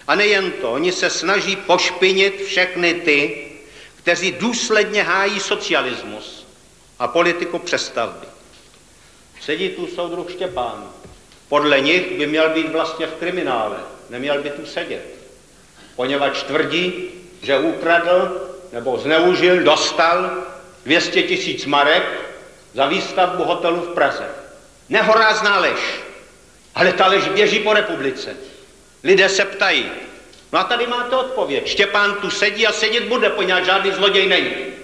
A nejen to, oni se snaží pošpinit všechny ty, kteří důsledně hájí socialismus a politiku přestavby. Sedí tu soudruh Štěpán. Podle nich by měl být vlastně v kriminále, neměl by tu sedět. Poněvadž tvrdí, že ukradl nebo zneužil, dostal 200 000 marek za výstavbu hotelu v Praze. Nehorázná lež, ale ta lež běží po republice. Lidé se ptají, no a tady máte odpověď. Štěpán tu sedí a sedět bude, poněvadž žádný zloděj není.